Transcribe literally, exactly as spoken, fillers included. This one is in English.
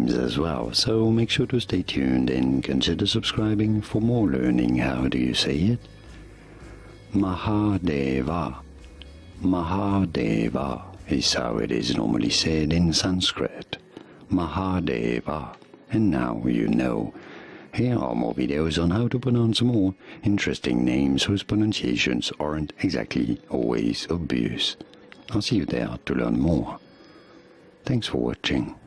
names as well, so make sure to stay tuned and consider subscribing for more learning. How do you say it? Mahadeva. Mahadeva is how it is normally said in Sanskrit. Mahadeva. And now you know. Here are more videos on how to pronounce more interesting names whose pronunciations aren't exactly always obvious. I'll see you there to learn more. Thanks for watching.